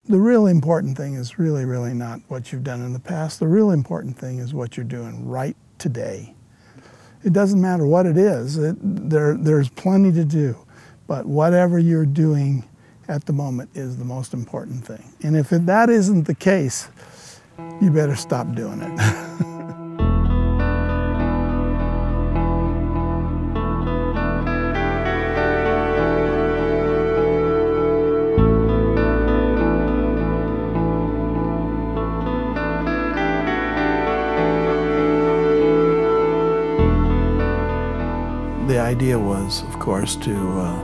The real important thing is really not what you've done in the past. The real important thing is what you're doing right today. It doesn't matter what it is. There's plenty to do. But whatever you're doing at the moment is the most important thing. And if that isn't the case, you better stop doing it. The idea was, of course, to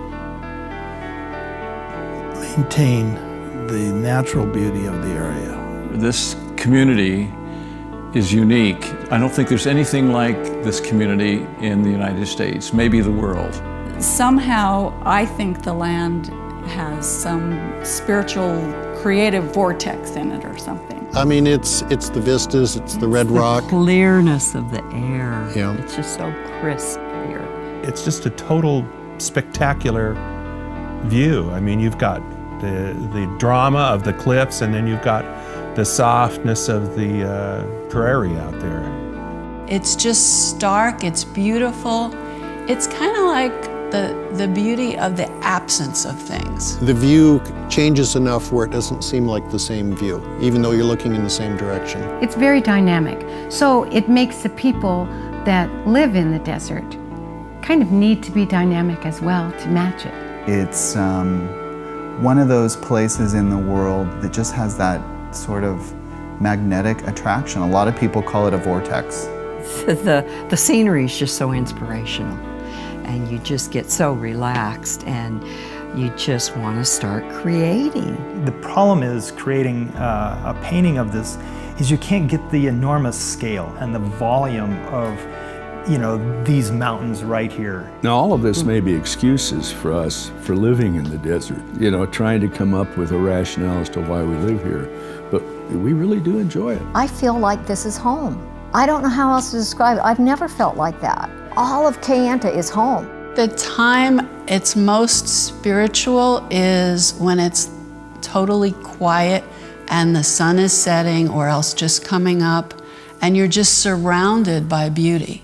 maintain the natural beauty of the area. This community is unique. I don't think there's anything like this community in the United States, maybe the world. Somehow, I think the land has some spiritual, creative vortex in it or something. I mean, it's the vistas, it's the red rock. The clearness of the air. Yeah. It's just so crisp here. It's just a total spectacular view. I mean, you've got the drama of the cliffs, and then you've got the softness of the prairie out there. It's just stark, it's beautiful. It's kind of like the beauty of the absence of things. The view changes enough where it doesn't seem like the same view, even though you're looking in the same direction. It's very dynamic, so it makes the people that live in the desert kind of need to be dynamic as well to match it. It's one of those places in the world that just has that sort of magnetic attraction. A lot of people call it a vortex. The scenery is just so inspirational, and you just get so relaxed, and you just want to start creating. The problem is creating a painting of this is you can't get the enormous scale and the volume of these mountains right here. Now, all of this may be excuses for us for living in the desert, trying to come up with a rationale as to why we live here, but we really do enjoy it. I feel like this is home. I don't know how else to describe it. I've never felt like that. All of Kayenta is home. The time it's most spiritual is when it's totally quiet and the sun is setting or else just coming up, and you're just surrounded by beauty.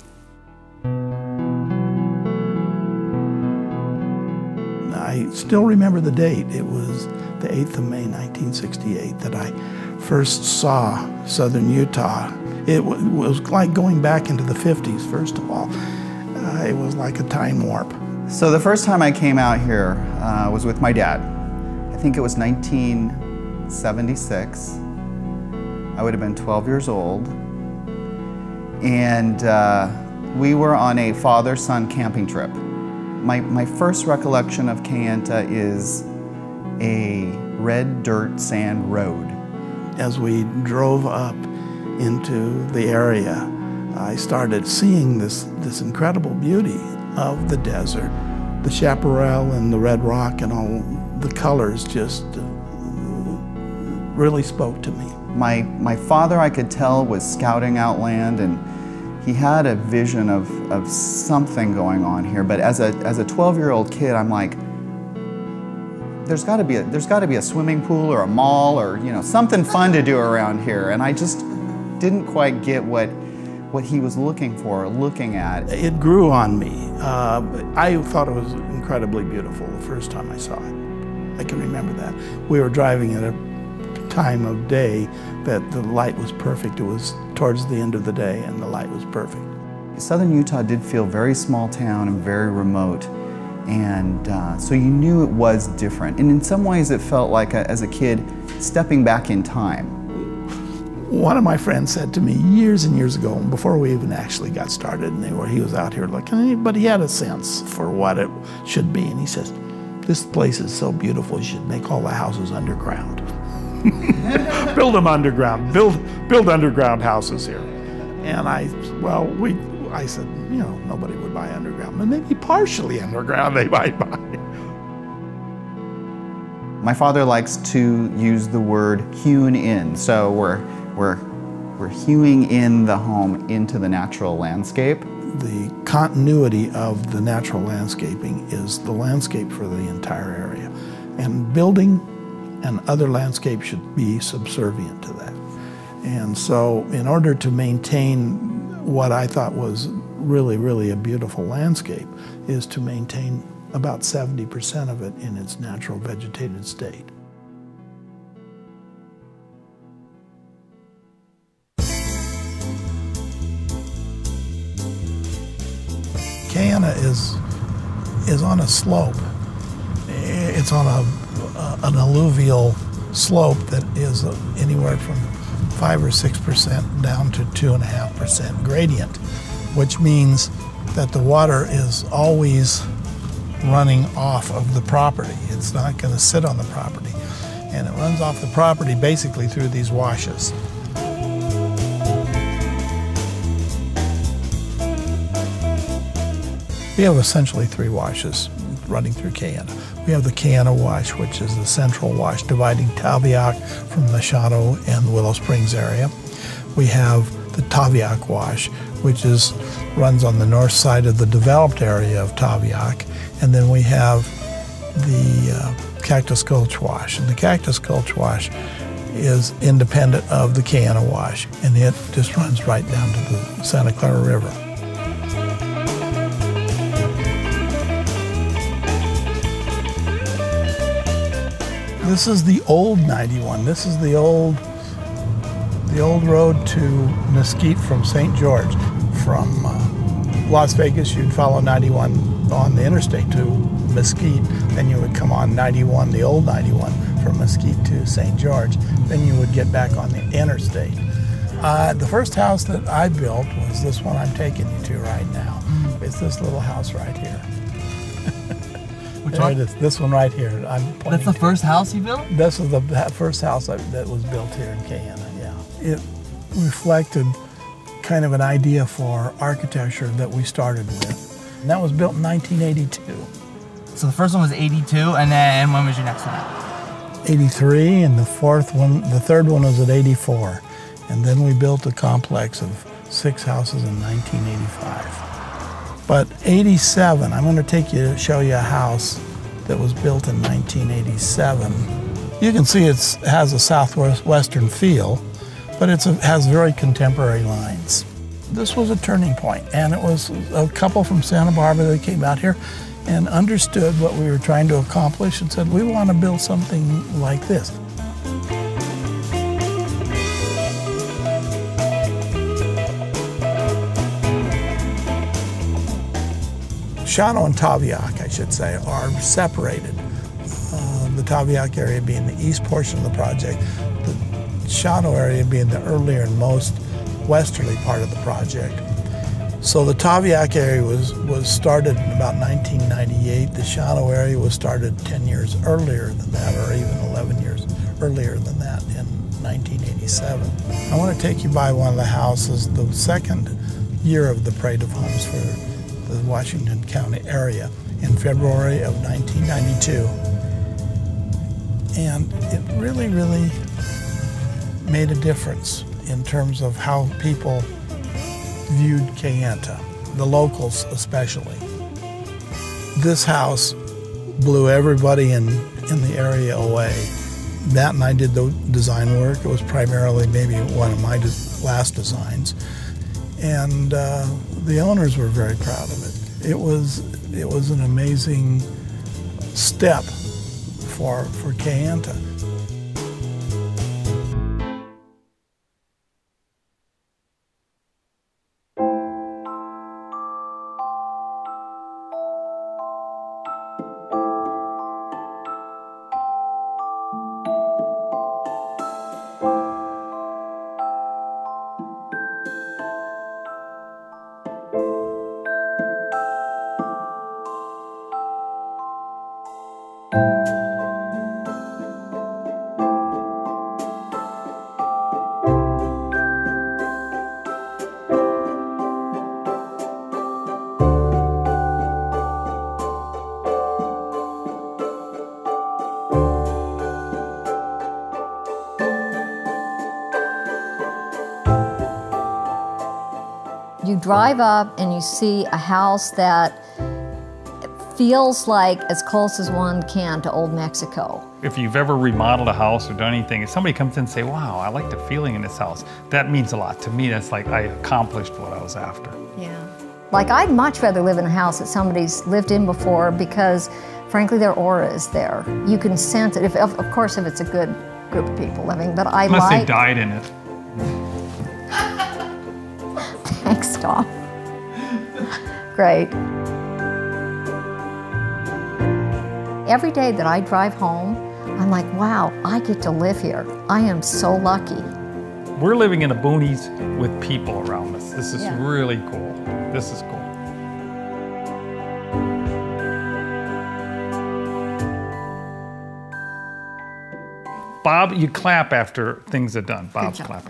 I still remember the date. It was the 8th of May, 1968, that I first saw southern Utah. It was like going back into the 50s, first of all. It was like a time warp. So the first time I came out here was with my dad. I think it was 1976. I would have been 12 years old. And we were on a father-son camping trip. My first recollection of Kayenta is a red dirt sand road. As we drove up into the area, I started seeing this incredible beauty of the desert. The chaparral and the red rock and all the colors just really spoke to me. My father, I could tell, was scouting out land, and he had a vision of something going on here. But as a 12-year-old kid, I'm like, there's got to be a swimming pool or a mall or something fun to do around here. And I just didn't quite get what he was looking for or looking at. It grew on me. I thought it was incredibly beautiful the first time I saw it. I can remember that. We were driving at a time of day that the light was perfect. It was towards the end of the day and the light was perfect. Southern Utah did feel very small town and very remote, and so you knew it was different. And in some ways it felt like, as a kid, stepping back in time. One of my friends said to me years and years ago, before we even actually got started, and he was out here looking, but he had a sense for what it should be, and he says, "This place is so beautiful, you should make all the houses underground." Build them underground, build underground houses here. And I said, nobody would buy underground, but maybe partially underground they might buy. My father likes to use the word hewn in, so we're hewing in the home into the natural landscape. The continuity of the natural landscaping is the landscape for the entire area. And building and other landscapes should be subservient to that. And so in order to maintain what I thought was really, really a beautiful landscape is to maintain about 70% of it in its natural vegetated state. Kayenta is on a slope. It's on an alluvial slope that is anywhere from 5 or 6% down to 2.5% gradient, which means that the water is always running off of the property. It's not going to sit on the property. And it runs off the property basically through these washes. We have essentially 3 washes running through Kayenta. We have the Kayenta Wash, which is the central wash dividing Taviak from the Shadow and Willow Springs area. We have the Taviak Wash, which runs on the north side of the developed area of Taviak. And then we have the Cactus Gulch Wash. And the Cactus Gulch Wash is independent of the Kayenta Wash, and it just runs right down to the Santa Clara River. This is the old 91. This is the old road to Mesquite from St. George. From Las Vegas, you'd follow 91 on the interstate to Mesquite. Then you would come on 91, the old 91, from Mesquite to St. George. Then you would get back on the interstate. The first house that I built was this one I'm taking you to right now. It's this little house right here. Which one? It is, this one right here. That's the first house you built? This is the first house that was built here in Kayenta, yeah. It reflected kind of an idea for architecture that we started with. And that was built in 1982. So the first one was 82, and then when was your next one at? 83, and the third one was at 84. And then we built a complex of 6 houses in 1985. But 87, I'm going to show you a house that was built in 1987. You can see it has a southwestern feel, but it has very contemporary lines. This was a turning point, and it was a couple from Santa Barbara that came out here and understood what we were trying to accomplish and said, we want to build something like this. Shadow and Taviak, I should say, are separated. The Taviak area being the east portion of the project, the Shadow area being the earlier and most westerly part of the project. So the Taviak area was started in about 1998. The Shadow area was started 10 years earlier than that, or even 11 years earlier than that, in 1987. I want to take you by one of the houses, the second year of the Parade of Homes for the Washington County area in February of 1992. And it really, really made a difference in terms of how people viewed Kayenta, the locals especially. This house blew everybody in the area away. Matt and I did the design work. It was primarily maybe one of my last designs. And the owners were very proud of it. It was an amazing step for Kayenta. You drive up and you see a house that feels like as close as one can to Old Mexico. If you've ever remodeled a house or done anything, if somebody comes in and say, wow, I like the feeling in this house, that means a lot. To me, that's like I accomplished what I was after. Yeah. Like, I'd much rather live in a house that somebody's lived in before because, frankly, their aura is there. You can sense it, if, of course, if it's a good group of people living, but I Unless like... they died in it. Thanks, Tom. Great. Every day that I drive home, I'm like, wow, I get to live here. I am so lucky. We're living in the boonies with people around us. This is really cool. This is cool. Bob, you clap after things are done. Bob's clapping.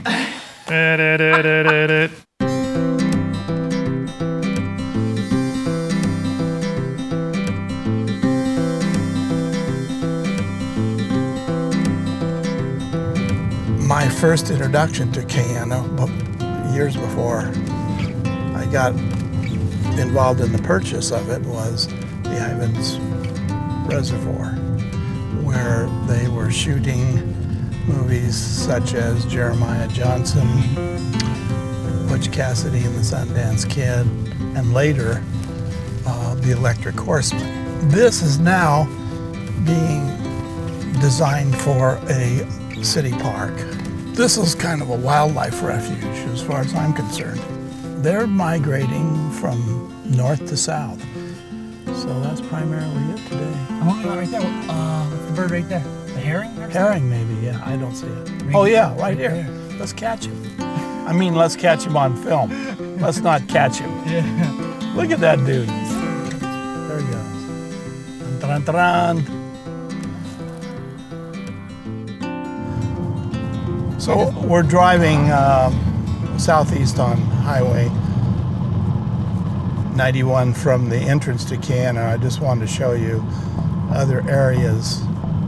My first introduction to Kayenta, years before I got involved in the purchase of it, was the Ivins Reservoir, where they were shooting movies such as Jeremiah Johnson, Butch Cassidy and the Sundance Kid, and later The Electric Horseman. This is now being designed for a city park. This is kind of a wildlife refuge as far as I'm concerned. They're migrating from north to south. So that's primarily it today. I'm looking right there. What's the bird right there? The herring? Herring maybe, yeah, I don't see it. Oh yeah, right here. Let's catch him. I mean, let's catch him on film. Let's not catch him. Yeah. Look at that dude. There he goes. Dun, dun, dun. So we're driving southeast on Highway 91 from the entrance to Kayenta. I just wanted to show you other areas.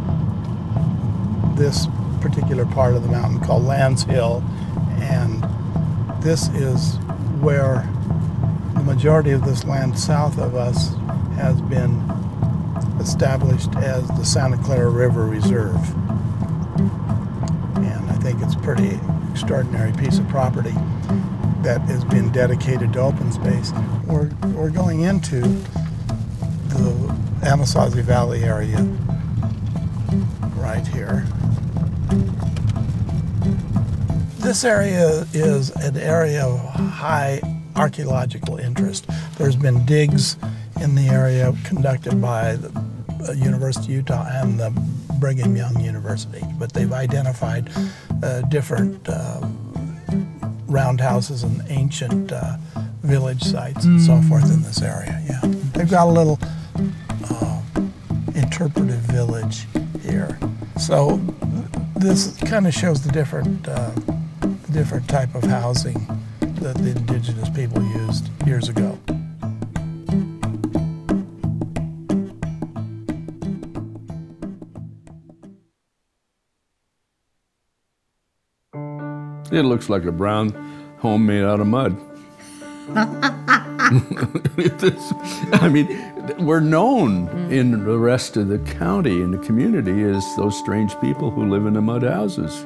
This particular part of the mountain called Lands Hill, and this is where the majority of this land south of us has been established as the Santa Clara River Reserve. And I think it's a pretty extraordinary piece of property that has been dedicated to open space. We're going into the Anasazi Valley area right here. This area is an area of high archaeological interest. There's been digs in the area conducted by the University of Utah and the Brigham Young University, but they've identified different roundhouses and ancient village sites and so forth in this area. Yeah, they've got a little interpretive village here. So this kind of shows the different type of housing that the indigenous people used years ago. It looks like a brown home made out of mud. I mean, we're known in the rest of the county and the community as those strange people who live in the mud houses.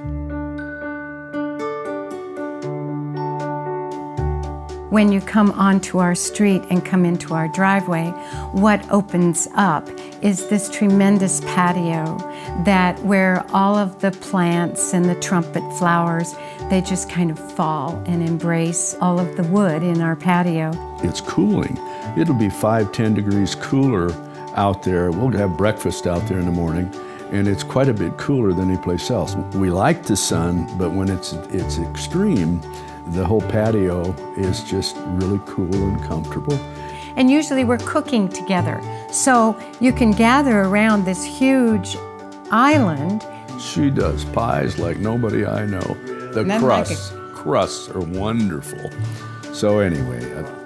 When you come onto our street and come into our driveway, what opens up is this tremendous patio where all of the plants and the trumpet flowers, they just kind of fall and embrace all of the wood in our patio. It's cooling. It'll be 5–10 degrees cooler out there. We'll have breakfast out there in the morning, and it's quite a bit cooler than any place else. We like the sun, but when it's extreme, the whole patio is just really cool and comfortable. And usually we're cooking together. So you can gather around this huge island. She does pies like nobody I know. The crusts are wonderful. So anyway.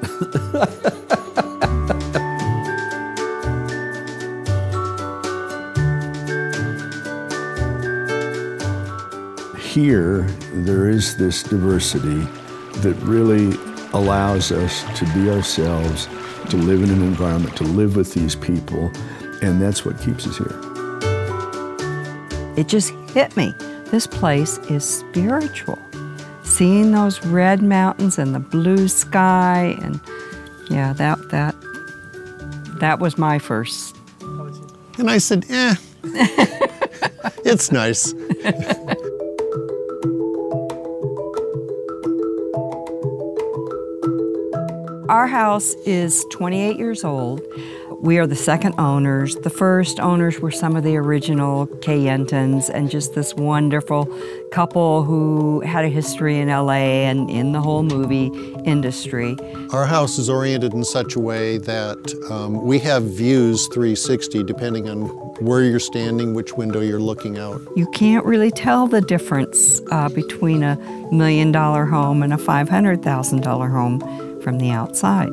Here, there is this diversity that really allows us to be ourselves, to live in an environment, to live with these people, and that's what keeps us here. it just hit me. This place is spiritual. Seeing those red mountains and the blue sky, and yeah, that was my first. And I said, it's nice. Our house is 28 years old. We are the second owners. The first owners were some of the original Kayentans, and just this wonderful couple who had a history in LA and in the whole movie industry. Our house is oriented in such a way that we have views 360 depending on where you're standing, which window you're looking out. You can't really tell the difference between a $1 million home and a $500,000 home from the outside.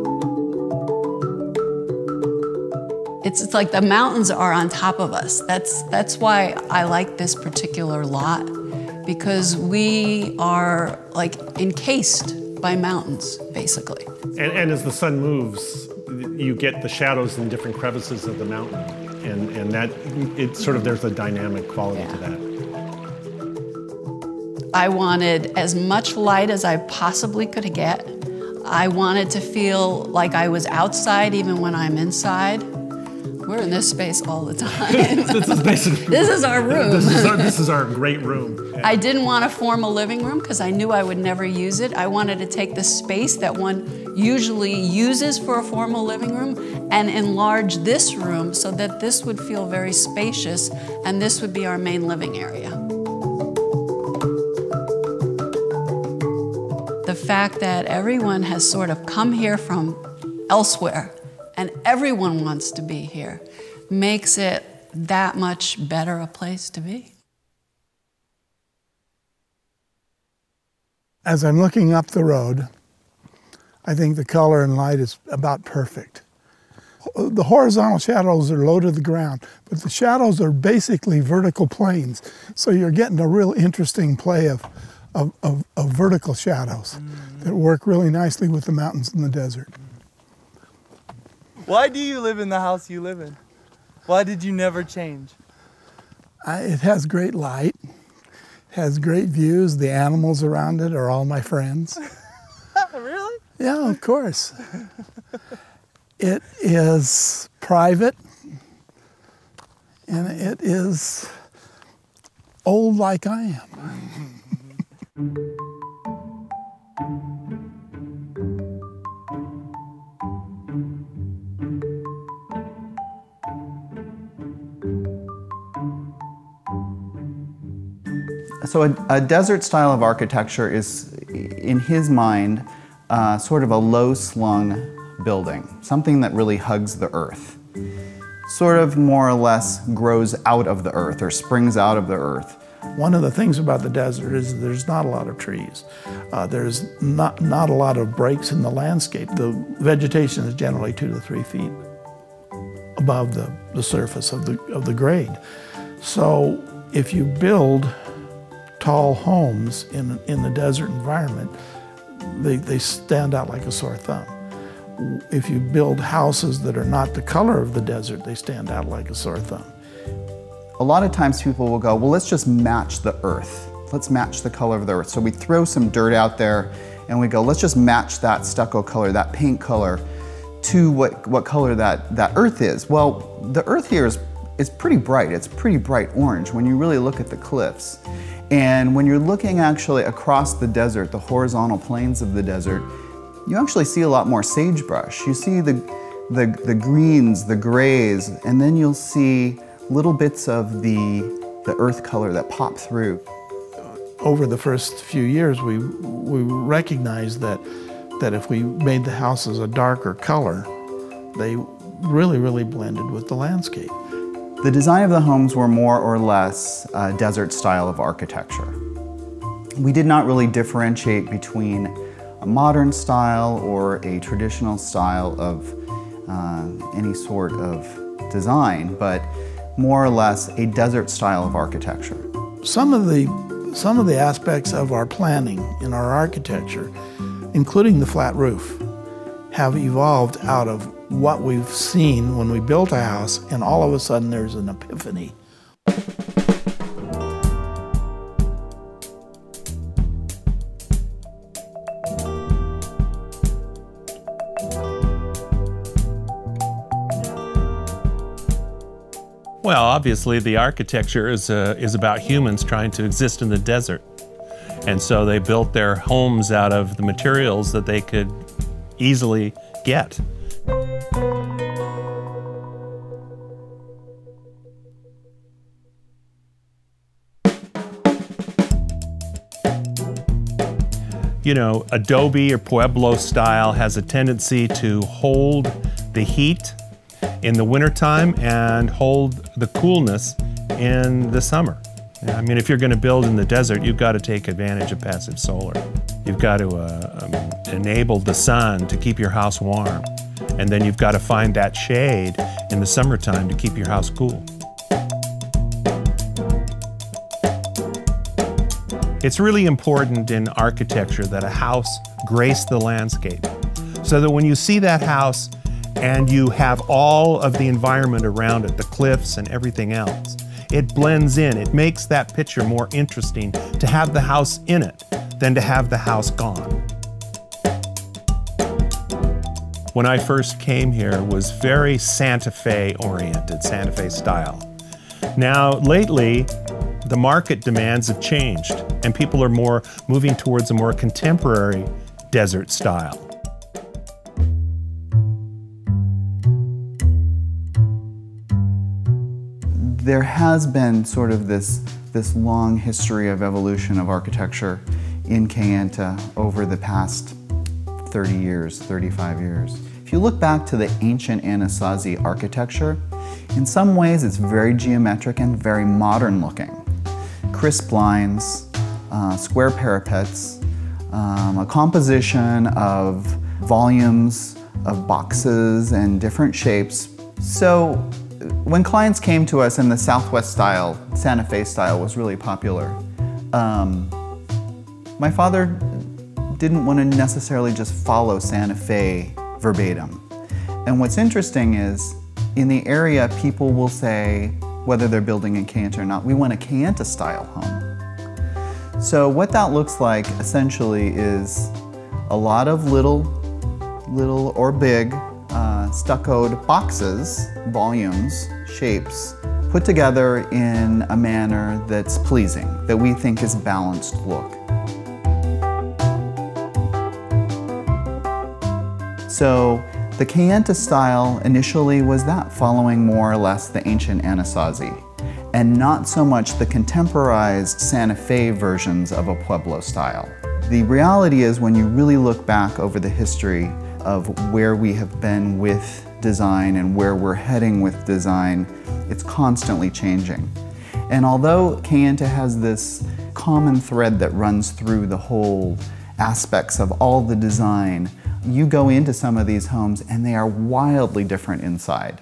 It's like the mountains are on top of us. That's why I like this particular lot, because we are like encased by mountains, basically. And as the sun moves, you get the shadows in different crevices of the mountain. And that, it's sort of, there's a dynamic quality to that. I wanted as much light as I possibly could get. I wanted to feel like I was outside even when I'm inside. We're in this space all the time. This is basically this is our room. This is our great room. I didn't want to form a living room because I knew I would never use it. I wanted to take the space that one usually uses for a formal living room and enlarge this room so that this would feel very spacious, and this would be our main living area. The fact that everyone has sort of come here from elsewhere and everyone wants to be here makes it that much better a place to be. As I'm looking up the road, I think the color and light is about perfect. The horizontal shadows are low to the ground, but the shadows are basically vertical planes. So you're getting a real interesting play of vertical shadows that work really nicely with the mountains and the desert. Why do you live in the house you live in? Why did you never change? It has great light, it has great views. The animals around it are all my friends. Really? Yeah, of course. It is private, and it is old like I am. So a desert style of architecture is, in his mind, sort of a low-slung building, something that really hugs the earth, sort of more or less grows out of the earth or springs out of the earth. One of the things about the desert is there's not a lot of trees. There's not a lot of breaks in the landscape. The vegetation is generally 2 to 3 feet above the surface of the grade. So if you build tall homes in the desert environment, they stand out like a sore thumb. If you build houses that are not the color of the desert, they stand out like a sore thumb. A lot of times people will go, well, let's just match the earth. Let's match the color of the earth. So we throw some dirt out there and we go, let's just match that stucco color, that paint color, to what color that earth is. Well, the earth here is pretty bright. It's pretty bright orange when you really look at the cliffs. And when you're looking actually across the desert, the horizontal plains of the desert, you actually see a lot more sagebrush. You see the greens, the grays, and then you'll see little bits of the earth color that pop through. Over the first few years, we recognized that if we made the houses a darker color, they really blended with the landscape. The design of the homes were more or less a desert style of architecture. We did not really differentiate between a modern style or a traditional style of any sort of design, but more or less a desert style of architecture. Some of the aspects of our planning in our architecture, including the flat roof, have evolved out of what we've seen when we built a house, and all of a sudden there's an epiphany. Well, obviously the architecture is about humans trying to exist in the desert. And so they built their homes out of the materials that they could easily get. You know, adobe or Pueblo style has a tendency to hold the heat in the wintertime and hold the coolness in the summer. I mean, if you're going to build in the desert, you've got to take advantage of passive solar. You've got to enable the sun to keep your house warm. And then you've got to find that shade in the summertime to keep your house cool. It's really important in architecture that a house grace the landscape, so that when you see that house and you have all of the environment around it, the cliffs and everything else, it blends in. It makes that picture more interesting to have the house in it than to have the house gone. When I first came here, it was very Santa Fe oriented, Santa Fe style. Now, lately, the market demands have changed, and people are more moving towards a more contemporary desert style. There has been sort of this long history of evolution of architecture in Kayenta over the past 30 years, 35 years. If you look back to the ancient Anasazi architecture, in some ways it's very geometric and very modern looking. Crisp lines, square parapets, a composition of volumes of boxes and different shapes. So when clients came to us and the Southwest style, Santa Fe style was really popular, my father didn't want to necessarily just follow Santa Fe verbatim. And what's interesting is, in the area, people will say, whether they're building in Kayenta or not, we want a Kayenta style home. So what that looks like essentially is a lot of little or big stuccoed boxes, volumes, shapes, put together in a manner that's pleasing, that we think is balanced look. So the Kayenta style initially was that, following more or less the ancient Anasazi, and not so much the contemporized Santa Fe versions of a Pueblo style. The reality is, when you really look back over the history of where we have been with design and where we're heading with design, it's constantly changing. And although Kayenta has this common thread that runs through the whole aspects of all the design, you go into some of these homes and they are wildly different inside.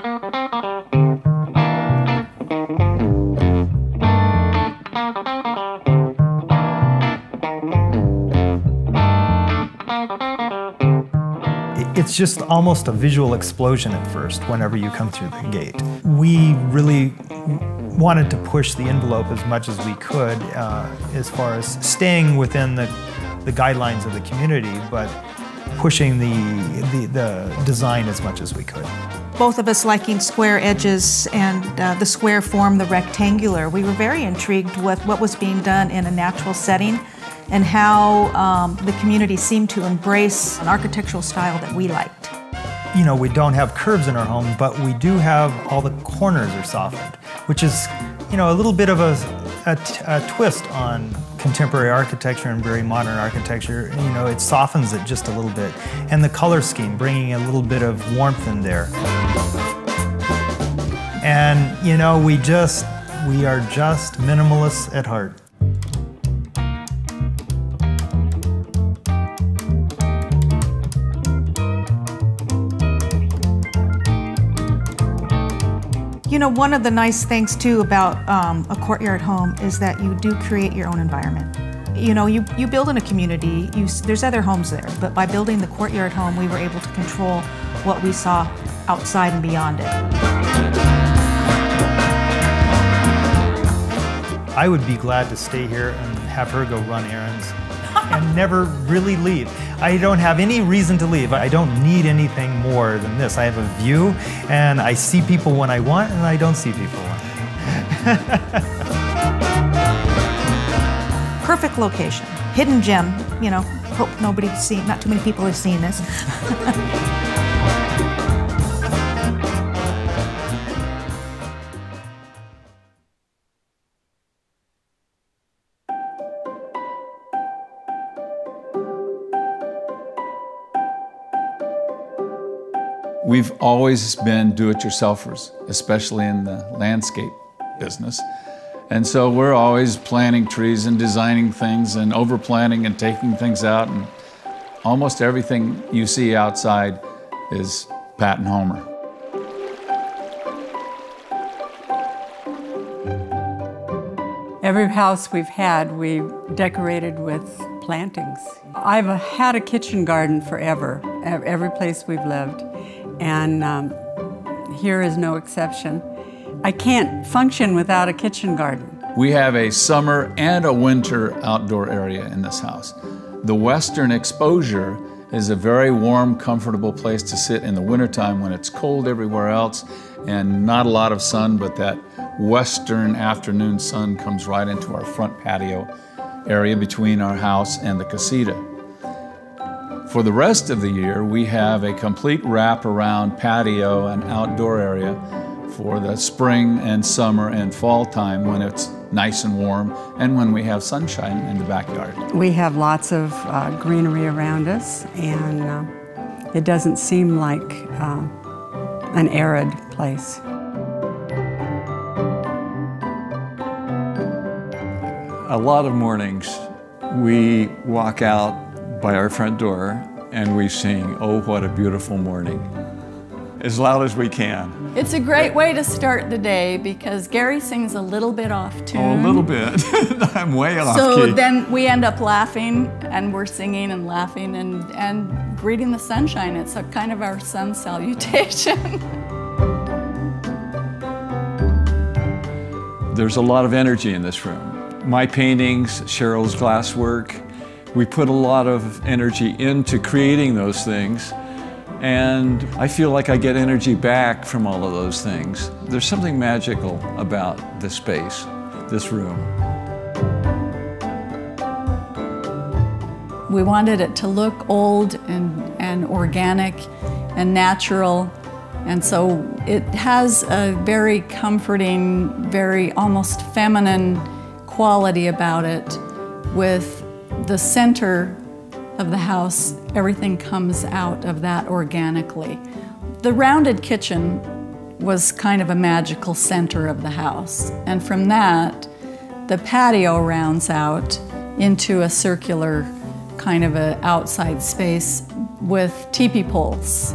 It's just almost a visual explosion at first whenever you come through the gate. We really wanted to push the envelope as much as we could as far as staying within the guidelines of the community, but pushing the design as much as we could. Both of us liking square edges and the square form, the rectangular. We were very intrigued with what was being done in a natural setting and how the community seemed to embrace an architectural style that we liked. You know, we don't have curves in our home, but we do have all the corners are softened, which is, you know, a little bit of a twist on contemporary architecture and very modern architecture. You know, it softens it just a little bit. And the color scheme, bringing a little bit of warmth in there. And, you know, we are just minimalists at heart. You know, one of the nice things too about a courtyard home is that you do create your own environment. You know, you build in a community, there's other homes there, but by building the courtyard home, we were able to control what we saw outside and beyond it. I would be glad to stay here and have her go run errands and never really leave. I don't have any reason to leave. I don't need anything more than this. I have a view, and I see people when I want, and I don't see people when I want. Perfect location, hidden gem. You know, hope nobody's seen. Not too many people have seen this. We've always been do-it-yourselfers, especially in the landscape business. And so we're always planting trees and designing things and overplanting and taking things out. And almost everything you see outside is Pat and Homer. Every house we've had, we've decorated with plantings. I've had a kitchen garden forever, every place we've lived. And here is no exception. I can't function without a kitchen garden. We have a summer and a winter outdoor area in this house. The western exposure is a very warm, comfortable place to sit in the wintertime when it's cold everywhere else and not a lot of sun, but that western afternoon sun comes right into our front patio area between our house and the casita. For the rest of the year, we have a complete wrap-around patio and outdoor area for the spring and summer and fall time when it's nice and warm and when we have sunshine in the backyard. We have lots of greenery around us, and it doesn't seem like an arid place. A lot of mornings, we walk out by our front door and we sing, "Oh, what a beautiful morning," as loud as we can. It's a great way to start the day because Gary sings a little bit off tune. Oh, a little bit. I'm way off So key. then we end up laughing, and we're singing and laughing and greeting the sunshine. It's a kind of our sun salutation. There's a lot of energy in this room. My paintings, Cheryl's glasswork, we put a lot of energy into creating those things, and I feel like I get energy back from all of those things. There's something magical about this space, this room. We wanted it to look old and organic and natural, and so it has a very comforting, very almost feminine quality about it. With the center of the house, everything comes out of that organically. The rounded kitchen was kind of a magical center of the house, and from that, the patio rounds out into a circular kind of an outside space with teepee poles.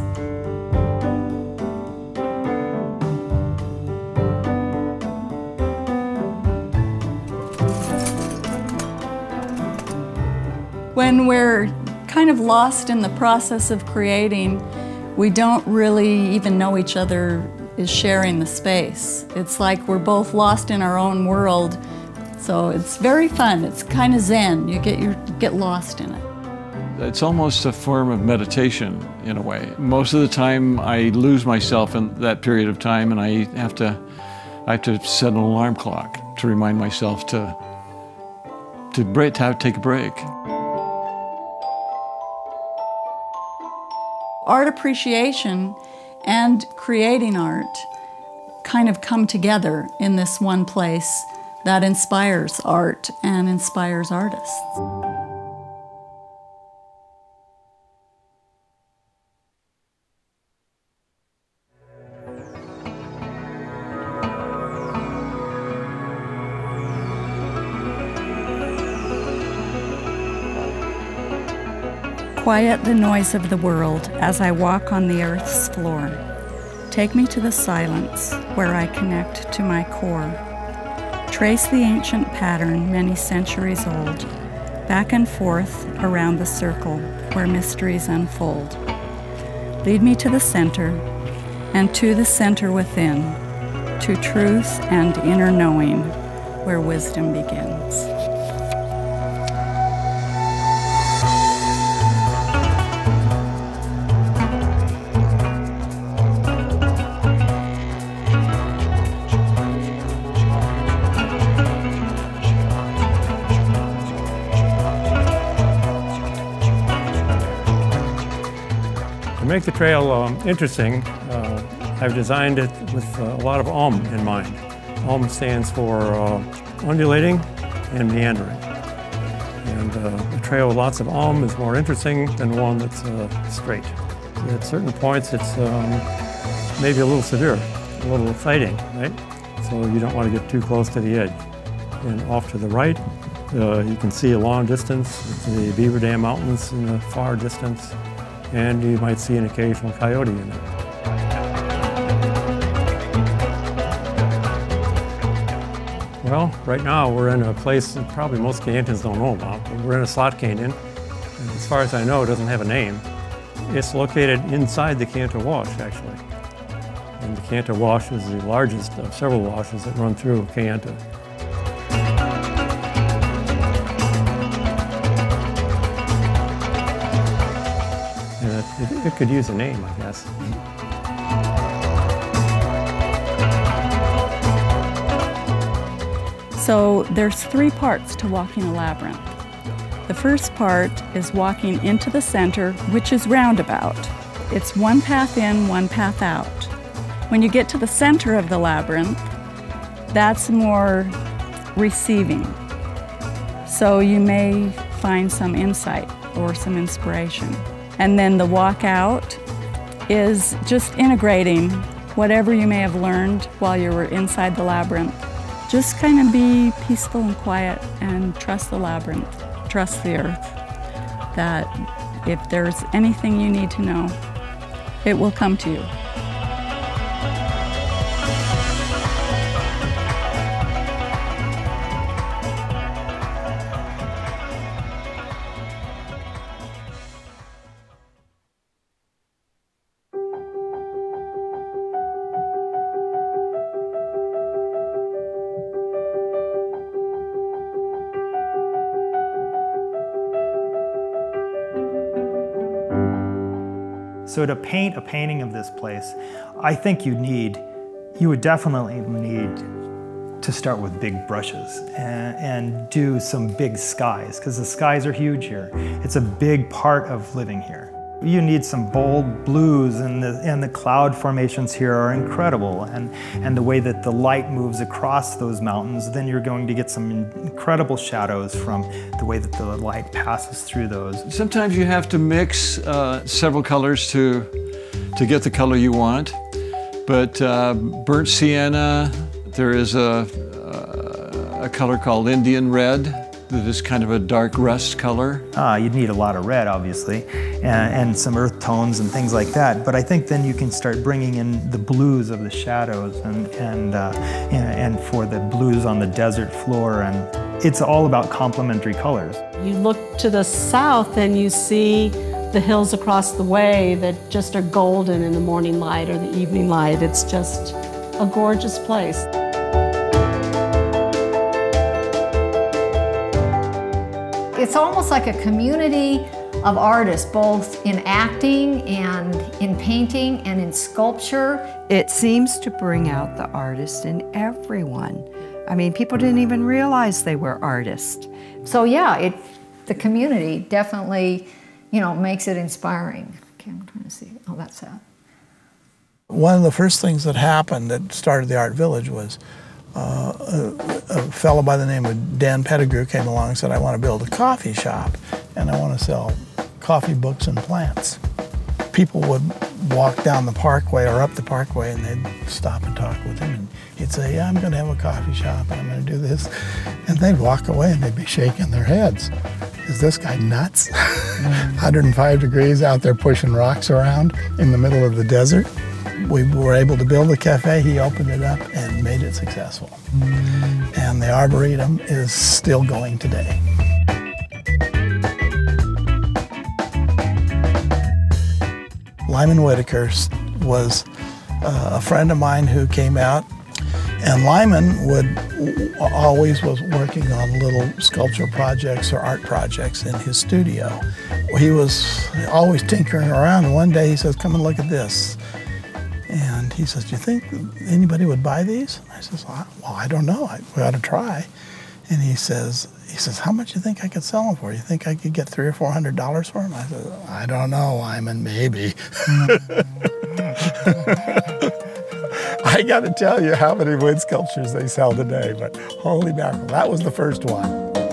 When we're kind of lost in the process of creating, we don't really even know each other is sharing the space. It's like we're both lost in our own world, so it's very fun. It's kind of zen. You get lost in it. It's almost a form of meditation in a way. Most of the time I lose myself in that period of time, and I have to set an alarm clock to remind myself to take a break. Art appreciation and creating art kind of come together in this one place that inspires art and inspires artists. Quiet the noise of the world as I walk on the earth's floor. Take me to the silence where I connect to my core. Trace the ancient pattern many centuries old, back and forth around the circle where mysteries unfold. Lead me to the center, and to the center within, to truth and inner knowing, where wisdom begins. To make the trail interesting, I've designed it with a lot of in mind. Stands for undulating and meandering. And a trail with lots of is more interesting than one that's straight. At certain points it's maybe a little severe, a little exciting, right? So you don't want to get too close to the edge. And off to the right, you can see a long distance, the Beaver Dam Mountains in the far distance, and you might see an occasional coyote in it. Well, right now we're in a place that probably most Kayentans don't know about, but we're in a slot canyon, and as far as I know, it doesn't have a name. It's located inside the Kayenta Wash, actually. And the Kayenta Wash is the largest of several washes that run through Kayenta. It could use a name, I guess. So there's 3 parts to walking a labyrinth. The first part is walking into the center, which is roundabout. It's one path in, one path out. When you get to the center of the labyrinth, that's more receiving. So you may find some insight or some inspiration. And then the walk out is just integrating whatever you may have learned while you were inside the labyrinth. Just kind of be peaceful and quiet and trust the labyrinth, trust the earth, that if there's anything you need to know, it will come to you. So to paint a painting of this place, I think you would definitely need to start with big brushes and do some big skies, because the skies are huge here. It's a big part of living here. You need some bold blues, and the cloud formations here are incredible, and the way that the light moves across those mountains, then you're going to get some incredible shadows from the way that the light passes through those. Sometimes you have to mix several colors to get the color you want, but burnt sienna, there is a color called Indian red that is kind of a dark rust color. You'd need a lot of red, obviously, and some earth tones and things like that. But I think then you can start bringing in the blues of the shadows and for the blues on the desert floor. And it's all about complementary colors. You look to the south and you see the hills across the way that just are golden in the morning light or the evening light. It's just a gorgeous place. It's almost like a community of artists, both in acting and in painting and in sculpture. It seems to bring out the artist in everyone. I mean, people didn't even realize they were artists. So yeah, the community definitely, makes it inspiring. Okay, I'm trying to see. Oh, that's that. One of the first things that happened that started the Art Village was a fellow by the name of Dan Pettigrew came along and said, I want to build a coffee shop and I want to sell coffee, books, and plants. People would walk down the parkway or up the parkway and they'd stop and talk with him and he'd say, yeah, I'm going to have a coffee shop and I'm going to do this. And they'd walk away and they'd be shaking their heads. Is this guy nuts? 105 degrees out there pushing rocks around in the middle of the desert. We were able to build a cafe, he opened it up and made it successful. And the Arboretum is still going today. Lyman Whitaker was a friend of mine who came out And Lyman always was working on little sculpture projects or art projects in his studio. He was always tinkering around, and one day he says, "Come and look at this." And he says, "Do you think anybody would buy these?" I says, "Well, I don't know. We ought to try." And he says, "How much do you think I could sell them for? You think I could get $300 or $400 for them?" I said, "I don't know, Lyman, maybe." I got to tell you how many wood sculptures they sell today, but holy mackerel, that was the first one.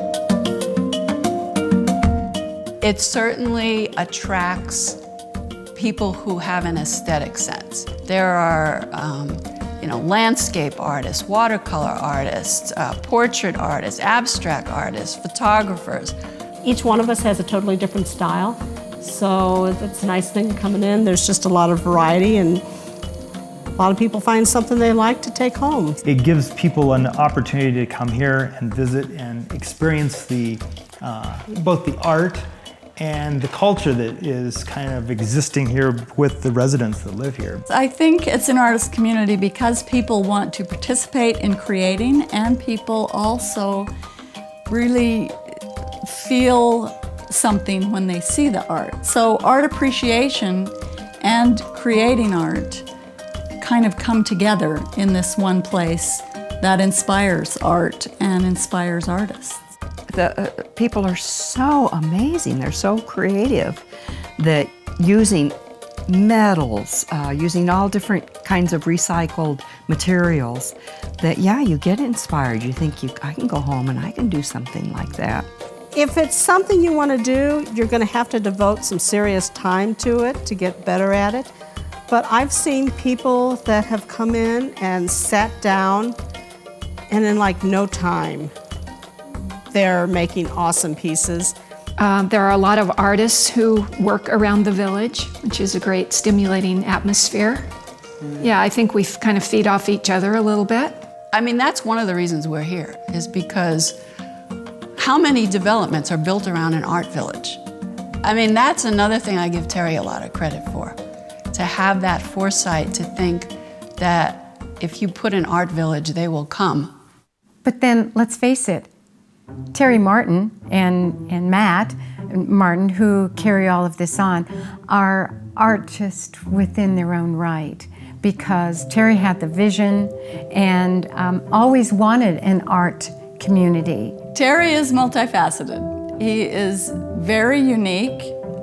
It certainly attracts people who have an aesthetic sense. There are, landscape artists, watercolor artists, portrait artists, abstract artists, photographers. Each one of us has a totally different style, so it's a nice thing coming in. There's just a lot of variety, and a lot of people find something they like to take home. It gives people an opportunity to come here and visit and experience both the art and the culture that is kind of existing here with the residents that live here. I think it's an artist community because people want to participate in creating, and people also really feel something when they see the art. So art appreciation and creating art kind of come together in this one place that inspires art and inspires artists. The people are so amazing, they're so creative that using metals, using all different kinds of recycled materials, that you get inspired. You think I can go home and I can do something like that. If it's something you want to do, you're going to have to devote some serious time to it to get better at it. But I've seen people that have come in and sat down, and in like no time, they're making awesome pieces. There are a lot of artists who work around the village, which is a great stimulating atmosphere. Yeah, I think we kind of feed off each other a little bit. I mean, that's one of the reasons we're here, is because how many developments are built around an art village? I mean, that's another thing I give Terry a lot of credit for, to have that foresight to think that if you put an art village, they will come. But then, let's face it, Terry Martin and Matt Martin, who carry all of this on, are artists within their own right, because Terry had the vision and always wanted an art community. Terry is multifaceted. He is very unique.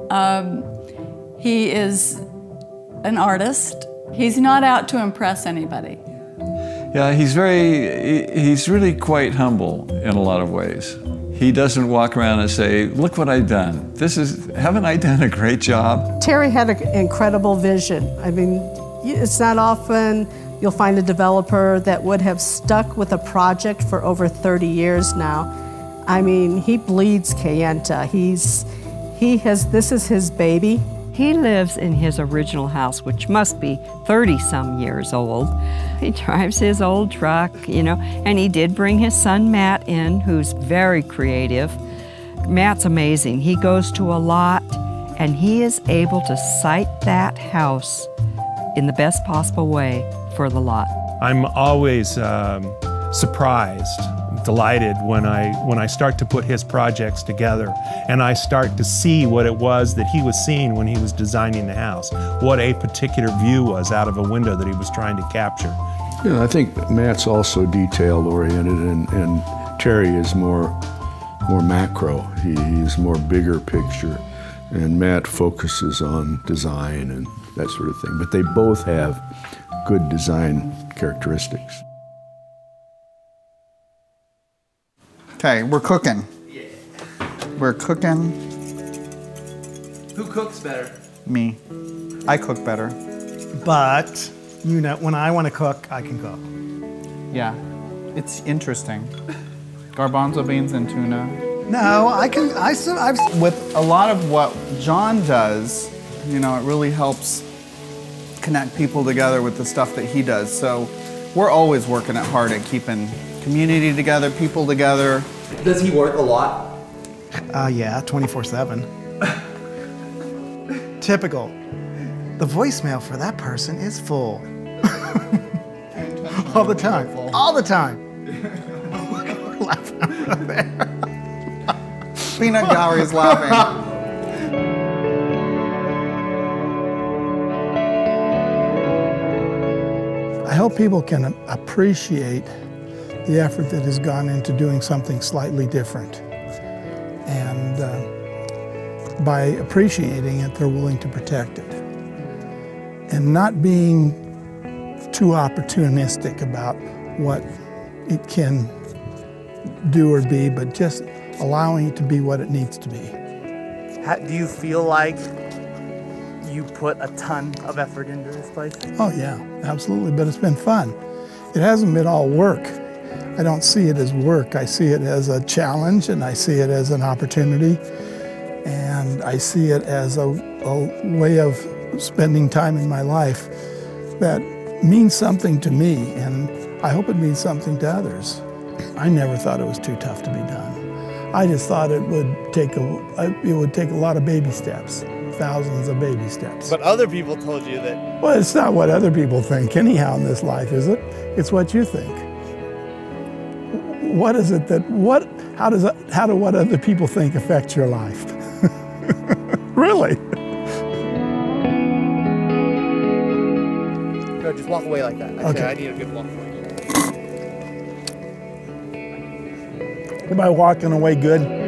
He is an artist. He's not out to impress anybody. Yeah, he's really quite humble in a lot of ways. He doesn't walk around and say, "Look what I've done. Haven't I done a great job?" Terry had an incredible vision. I mean, it's not often you'll find a developer that would have stuck with a project for over 30 years now. I mean, he bleeds Kayenta. This is his baby. He lives in his original house, which must be 30-some years old. He drives his old truck, and he did bring his son Matt in, who's very creative. Matt's amazing. He goes to a lot, and he is able to site that house in the best possible way for the lot. I'm always surprised, delighted when I start to put his projects together and I start to see what it was that he was seeing when he was designing the house, what a particular view was out of a window that he was trying to capture. Yeah, I think Matt's also detail-oriented, and Terry is more macro. He's more bigger picture, and Matt focuses on design and that sort of thing. But they both have good design characteristics. Okay, we're cooking. Yeah. We're cooking. Who cooks better? Me. I cook better. But, when I want to cook, I can cook. Yeah, it's interesting. Garbanzo beans and tuna. No, with a lot of what John does, it really helps connect people together with the stuff that he does. So we're always working hard at keeping community together, people together. Does he work a lot? Yeah, 24/7. Typical. The voicemail for that person is full. All the time. All the time. Peanut gallery is laughing. I hope people can appreciate the effort that has gone into doing something slightly different. And by appreciating it, they're willing to protect it. And not being too opportunistic about what it can do or be, but just allowing it to be what it needs to be. Do you feel like you put a ton of effort into this place? Oh yeah, absolutely, but it's been fun. It hasn't been all work. I don't see it as work. I see it as a challenge, and I see it as an opportunity, and I see it as a way of spending time in my life that means something to me, and I hope it means something to others. I never thought it was too tough to be done. I just thought it would take a lot of baby steps, thousands of baby steps. But other people told you that. Well, it's not what other people think anyhow in this life, is it? It's what you think. What is it that, how do what other people think affect your life? Really? No, just walk away like that. Okay. I need a good walk away. Am I walking away good?